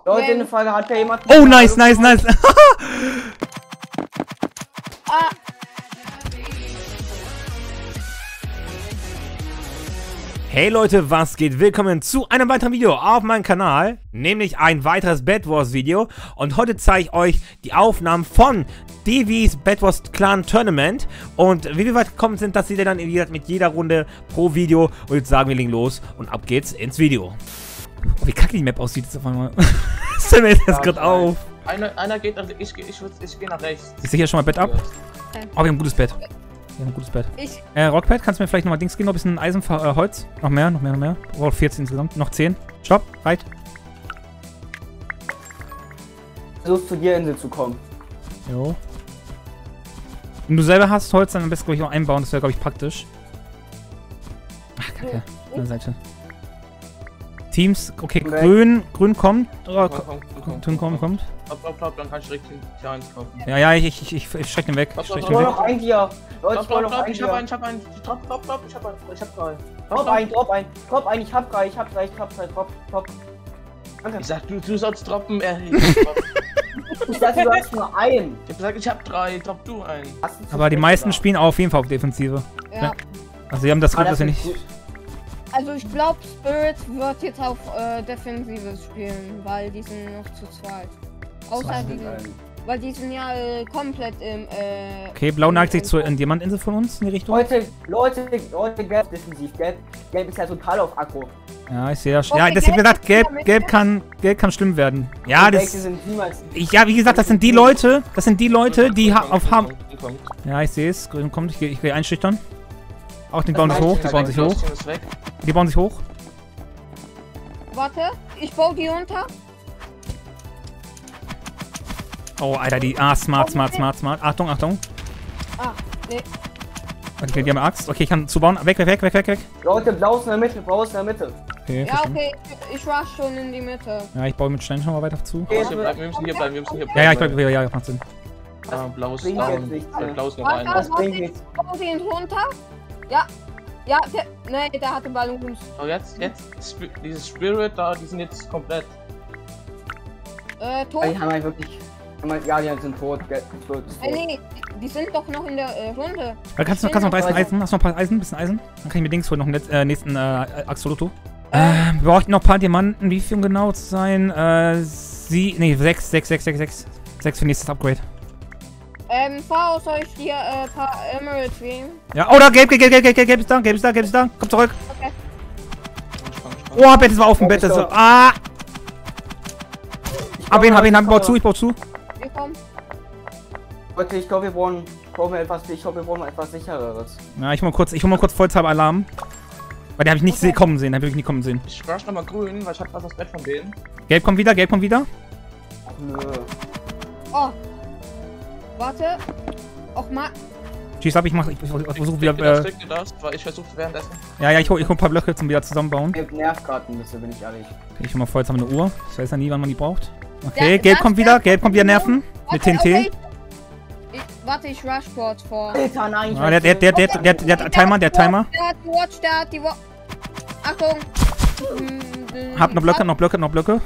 Leute, eine Frage, hat ja jemand... Oh, nice. Ah, Hey Leute, was geht? Willkommen zu einem weiteren Video auf meinem Kanal, nämlich ein weiteres Bed Wars Video. Und heute zeige ich euch die Aufnahmen von Devis Bed Wars Clan Tournament. Und wie wir weit gekommen sind, das seht ihr dann mit jeder Runde pro Video. Und jetzt sagen wir, legen los und ab geht's ins Video. Oh, wie kacke die Map aussieht jetzt auf einmal. Das fällt mir jetzt gerade auf. Einer geht nach ich gehe nach rechts. Ich sehe hier schon mal Bett ab. Oh, wir haben ein gutes Bett. Wir haben ein gutes Bett. Rockpad, kannst du mir vielleicht nochmal Dings geben? Noch ein bisschen Eisenholz? Noch mehr. Oh, 14 insgesamt. Noch 10. Stopp, reicht. Versuchst zu dir Insel zu kommen. Jo. Wenn du selber hast Holz, dann am besten, glaube ich, auch einbauen. Das wäre, glaube ich, praktisch. Ach, kacke. An der Seite. Teams, okay, grün kommt. Grün kommt. Top, dann kannst du direkt hier eins kaufen. Ja, ich schreck den weg. Ich wollte noch ein Tier. Leute, ich wollte noch ein Ich Tier. hab einen. Ich hab drei. Drop ein. Ich hab drei. Drop. Danke. Ich sag, du sollst droppen, Ich dachte, du hast nur einen. Ich hab gesagt, ich hab drei, drop du einen. Aber die meisten spielen auch auf jeden Fall auf Defensive. ja. Also sie haben das Glück, dass sie nicht... Also ich glaube, Spirit wird jetzt auf Defensives spielen, weil die sind noch zu zweit. Außer die sind, weil die sind ja komplett im Okay, Blau neigt sich zur Diamantinsel von uns in die Richtung. Leute, Gelb defensiv. Gelb ist ja total auf Akku. Ja, ich sehe das schon. Ja, deswegen gesagt, Gelb kann schlimm werden. Ja, das... Ja, wie gesagt, das sind die Leute, die auf haben... Ja, ich sehe es. Grün kommt, ich gehe einschüchtern. Auch die bauen sich hoch, Die bauen sich hoch. Warte, ich baue die runter. Oh, Alter, die... Ah, smart. Achtung. Ah, nee. Okay, die haben eine Axt. Okay, ich kann zubauen. Weg. Leute, blau ist in der Mitte, Okay, Ja, okay, ich rush schon in die Mitte. Ja, ich baue mit Stein schon mal weiter zu. Wir müssen hier bleiben. Ja, ich bleib, ja, macht Sinn. Blaues bringt down. jetzt nichts, Blaues noch Warte, ein. Das bringt nichts. ich baue den runter. Ja, der hatte Ballons. Oh, jetzt, dieses Spirit da, die sind jetzt komplett. Tot? Die haben halt wirklich... Ja, die sind tot. Nee, die sind doch noch in der Runde. Kannst du noch ein bisschen Eisen? Hast du noch ein paar Eisen? Ein bisschen Eisen? Dann kann ich mir Dings holen, noch einen nächsten Axolotl. Wir brauchen noch ein paar Diamanten. Wie viel um genau zu sein? 6 für nächstes Upgrade. Soll ich dir ein paar Emeralds geben? Ja, oh, da, Gelb ist da. Komm zurück. Okay. Oh, Bett ist auf dem Bett. Ah! Hab ihn, ich baue zu. Wir kommen. Leute, ich glaube, wir brauchen etwas sichereres. Ja, ich hol mal kurz vollzahl Alarm. Weil den habe ich nicht kommen sehen, Ich rush nochmal grün, weil ich hab fast das Bett von denen. Gelb kommt wieder. Nö. Oh. Warte. Och mal. Schieß ab, ich versuche wieder. Drück dir das, weil ich versuche währenddessen. Ja, ich hol ein paar Blöcke zum wieder zusammenbauen. Gelb nervt gerade ein bisschen, bin ich ehrlich. Okay, ich hol mal vollzahl eine Uhr. Ich weiß ja nie, wann man die braucht. Okay, Gelb kommt wieder nerven. Mit TNT. Okay. Warte, ich rush kurz vor. Alter, nein, ich Ah, der Timer. Der hat die Watch. Achtung. Hab noch Blöcke.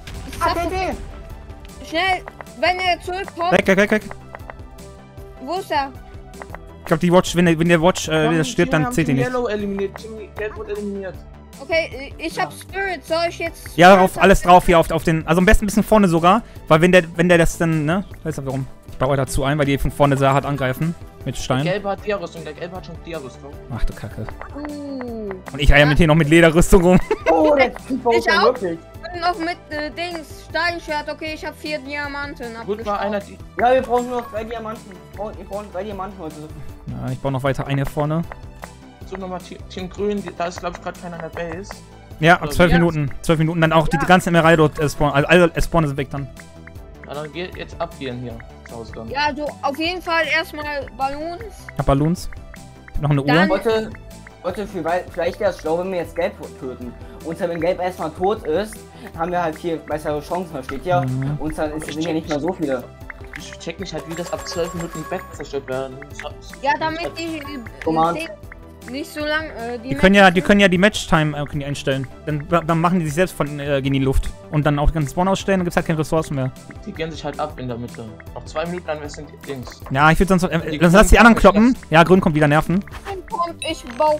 Schnell, wenn er zurückkommt. Weg. Wo ist er? Ich glaube, die Watch, wenn der Watch stirbt, dann zählt die nicht. Yellow eliminiert. Gelb wurde eliminiert. Okay, ich hab Spirit. Soll ich jetzt... Ja, alles drauf hier auf den... Also am besten ein bisschen vorne sogar. Weil wenn der das dann, ne? Weißt du warum? Ich baue dazu ein, weil die von vorne sehr hart angreifen. Mit Stein. Der Gelbe hat Dia-Rüstung. Der Gelbe hat schon Dia-Rüstung. Ach du Kacke. Und ich eier mit hier noch mit Lederrüstung rum. Oh, der Typ baut ja wirklich. Und noch mit Dings, Steinschwert. Okay, ich habe 4 Diamanten. Gut, war einer Ja, wir brauchen nur noch 3 Diamanten. Wir brauchen 3 Diamanten heute. Ja, ich baue noch weiter eine hier vorne. So, nochmal Team Grün. Da ist, glaube ich, gerade keiner an der Base. Ja, ab 12 Minuten. 12 Minuten. Dann auch die ganzen Emeralde dort spawnen. Also alle spawnen sind weg dann. Na, dann geht jetzt abgehen hier. Zu Hause dann. Ja, also auf jeden Fall erstmal Ballons. Ich hab Balloons. Noch eine Uhr. Dann- Leute, vielleicht wäre es schlau, wenn wir jetzt Gelb töten. Und wenn Gelb erstmal tot ist, haben wir halt hier bessere Chancen, versteht ihr? Und dann sind ja nicht mehr so viele. Ich check nicht halt, wie das ab 12 Minuten im Bett zerstört werden. Ja, damit die... Command. Nicht so lang. Die können ja die Match-Time einstellen. Dann machen die sich selbst gehen in die Luft. Und dann auch den ganzen Spawn ausstellen, dann gibt es halt keine Ressourcen mehr. Die gehen sich halt ab in der Mitte. Noch 2 Minuten, dann sind die Dings. Ja, ich würde sonst. Dann lass die anderen kloppen. Ja, Grün kommt wieder nerven. Kommt, ich bau.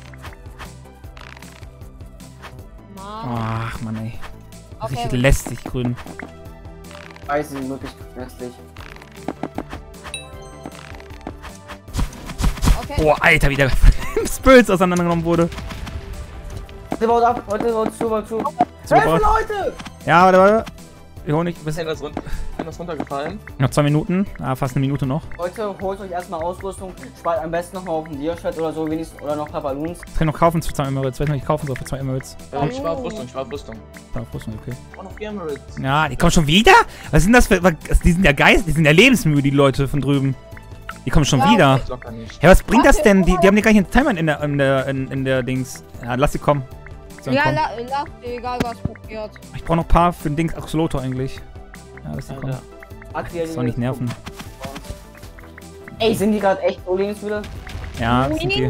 Mann. Ach, Mann, ey. Okay. Richtig lästig, Grün. Weiß sind wirklich lästig. Okay. Oh, Alter, wie der Spirits auseinandergenommen wurde. Heute baut ab, heute baut zu. Super. Hilfe, Leute! Ja, warte. Wir holen nicht. Ist das runtergefallen? Noch 2 Minuten. Ah, fast eine Minute noch. Leute, holt euch erstmal Ausrüstung. Spart am besten nochmal auf den Dia-Shirt oder so wenigstens. Oder noch ein paar Balloons. Das kann ich noch kaufen für 2 Emeralds. Weiß nicht, ich kaufen soll für 2 Emeralds. Ich war auf Rüstung, Ja, auf Rüstung, okay. Oh, noch 4 Emeralds. Ja, die kommen schon wieder? Was sind das für. Die sind ja Geist, die sind ja lebensmüde, die Leute von drüben. Die kommen schon wieder. Locker nicht. Ja, was bringt das denn? Die haben ja gar nicht einen Timer in der Dings. Ja, lass sie kommen. Sollen Ja, kommen. lass egal was passiert. Ich brauche noch ein paar für den Dings Axolotl eigentlich. Ja, lass sie kommen. Aktuell Das soll nicht nerven. Ey, sind die gerade echt so lebensmüde? Ja, das sind die.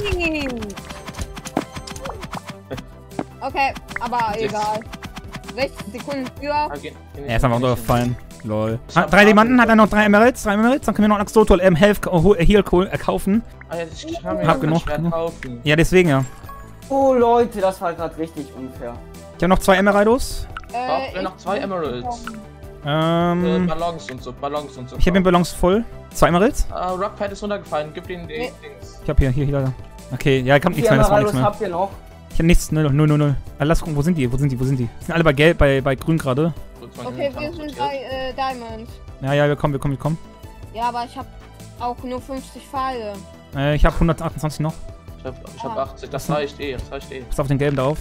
Okay, aber egal. 60 Sekunden für. Er ist einfach runtergefallen. Lol. 3 Diamanten, hat er noch 3 Emeralds? 3 Emeralds? Dann können wir noch einen Axolotl Heal kaufen. Ah, ja, ich kann mir Hab genug. kaufen. Ja, deswegen ja. Oh Leute, das war gerade richtig unfair. Ich habe noch 2 Emeraldos. Brauchen wir noch 2 Emeralds. Ballons und so. Ich habe den Ballons voll. 2 Emeralds? Rockpad ist runtergefallen, gib den Nee. Dings. Ich habe hier leider. Okay, ja, kommt nichts mehr, das war nichts mehr. habt ihr noch? Ich habe nichts, 0. Lass gucken, wo sind die? Die sind alle bei Gelb, bei Grün gerade. Okay, wir sind bei Diamonds. Ja, wir kommen. Ja, aber ich hab auch nur 50 Pfeile. Ich habe 128 noch. Ich hab 80, das reicht eh, Pass auf den Gelben da auf.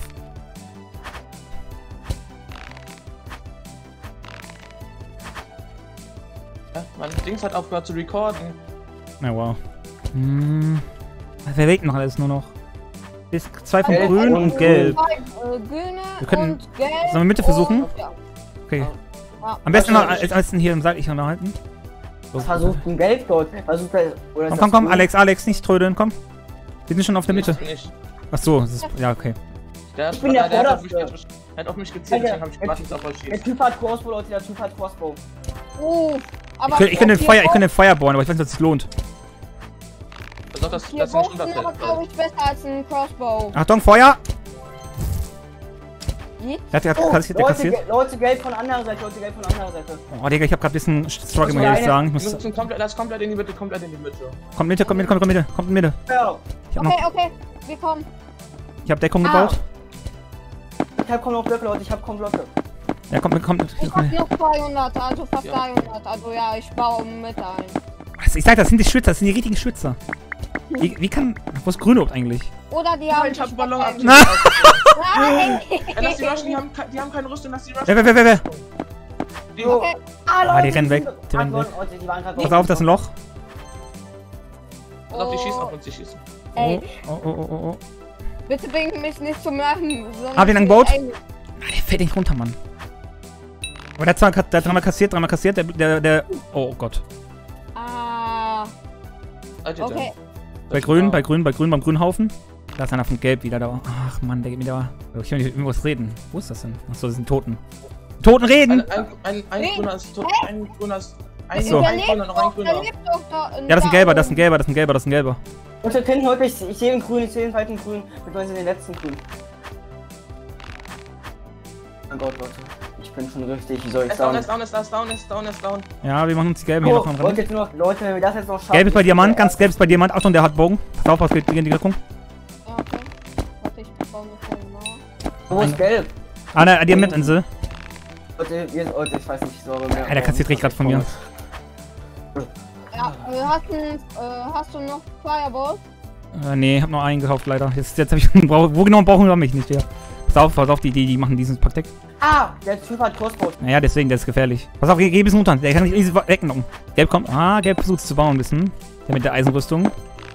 Ja, mein Dings hat aufgehört zu recorden. Na wow. Wer wägt noch alles nur noch? Ist 2 von Gelb Grün und Gelb. Grüne Wir können- und Gelb. Sollen wir Mitte versuchen? Und, ja. Okay. Ja. Am besten noch als besten hier im seitlichen unterhalten. So. Versucht ein Gelb dort. Versucht er. Oder ist Komm, das grün? Alex, nicht trödeln, komm. Wir sind schon auf der Mitte. Nicht. Ach so, das ist, ja, okay. Ich bin der Vorderste. Hat auf mich gezielt, deswegen hab ich gewartet auf euch Der schießen. Typ hat Crossbow, Leute, der Typ hat Crossbow. Aber Ich könnte den Feuer bohren, aber ich weiß nicht, ob es sich lohnt. Versuch, dass Hier das nicht Bogen aber, unterfällt. glaube ich, besser als ein Crossbow. Achtung, Feuer! Wie? Der hat Oh, kassiert. Leute, Gelb von der anderen Seite, Oh, Digga, ich hab grad ein bisschen Struggle, muss ich ehrlich sagen. Ich Wir muss, müssen komplett in die Mitte, kommt in Mitte. Okay, Ich hab noch, okay, wir kommen. ich hab Deckung gebaut. Ich hab kaum noch Blöcke, Leute, ich hab kaum Blöcke. Ja, kommt. Ich hab noch 200, also fast 300. Also ja, ich baue mit ein. Ich sag, das sind die Schützer, das sind die richtigen Schützer. Wie kann. Wo ist Grünobst eigentlich? Oder die haben. Ich hab einen Ballon ab. Nein! Lass die rushen, die haben keine Rüstung, lass die rushen. Wer? Die- Okay. Ah, die rennen weg. Die rennen weg. Leute, die waren gerade Pass auf, das ist ein Loch. Pass auf, die schießen auf uns, die schießen. Ey, Oh. bitte bring mich nicht zum Lachen. sonst- Hab ihn angebaut? Ey, Der fällt nicht runter, Mann. Aber der hat dreimal kassiert, der. Oh Gott. Ah, Alter, okay. Bei Grün, beim Grünhaufen. Da ist einer von Gelb wieder da. Ach Mann, der geht mir da. Ich will nicht über was reden. Wo ist das denn? Achso, das sind Toten. Toten reden! Ein Grüner ist tot, ein Grüner ist... So. Ein Grüner, noch ein Grüner. Überlebt doch da. Ja, das ist ein Gelber. Leute, hinten heute, ich sehe den Grün, ich sehe den zweiten Grün, beziehungsweise den letzten Grün. Mein Gott, Leute. Ich bin schon richtig, wie soll ich sagen? Ist down. Ja, wir machen uns die Gelben hier noch Leute, ran. jetzt nur noch, Leute, wenn wir das jetzt noch schaffen... Gelb ist bei Diamant, ganz gelb ist bei Diamant. Achtung, der hat Bogen. Pass auf, was geht in die Deckung. Ja, okay. Warte, ich baue eine kleine Mauer. Wo ist Gelb? Ah, der Diamantinsel. Leute, ich weiß nicht, sorry mehr. Der kassiert richtig gerade von mir. Ja, hast du noch Fireball? Nee, hab noch einen gekauft, leider. Jetzt hab ich. Wo genau brauchen wir mich nicht mehr? Pass auf, die machen dieses Paket. Ah, der Typ hat Crossbow. Naja, deswegen, der ist gefährlich. Pass auf, geh bis runter. Der kann nicht easy wegknocken. Gelb kommt. Ah, Gelb versucht es zu bauen ein bisschen. Der mit der Eisenrüstung.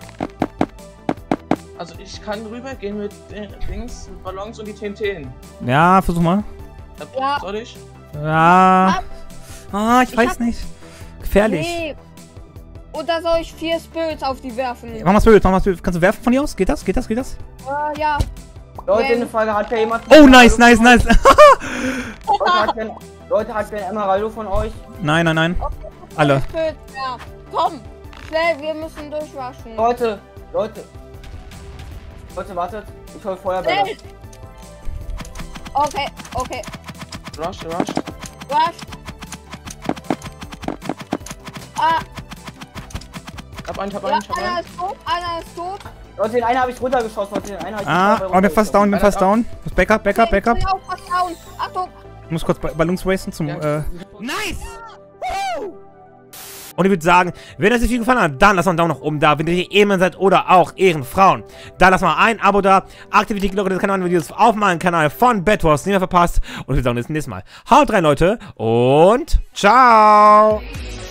Also ich kann rübergehen mit Dings, mit Ballons und die TNT. Ja, versuch mal. Ja. Soll ich? Ja. Ah, ich weiß nicht. Gefährlich. Nee. Oder soll ich 4 Spirits auf die werfen? Mach mal Spirit, Kannst du werfen von dir aus? Geht das? Ja. Leute, eine Frage, hat ja jemand... Oh, nice. Leute, hat der Emeraldo von euch? Nein. Okay, Alle. Spirit, ja. Komm, schnell, wir müssen durchrushen. Leute, wartet. Ich hol Feuerbälle. Schnell. Okay. Rush. Rush. Ah, Hab einen. einer ist tot. Leute, den einen habe ich runtergeschossen. Leute, den einen habe ich Ich bin fast down, Muss Backup. Ich bin auch fast down. Achtung. Ich muss kurz Ballons wasten zum, Ja. Nice! Woo! Und ich würde sagen, wenn euch das Video gefallen hat, dann lasst mal einen Daumen nach oben da, wenn ihr hier Ehemann seid oder auch Ehrenfrauen. Dann lasst mal ein Abo da, aktiviert die Glocke, das kann Videos auf meinem Kanal von Bed Wars nicht mehr verpasst. Und wir sehen uns nächstes Mal. Haut rein, Leute, und ciao!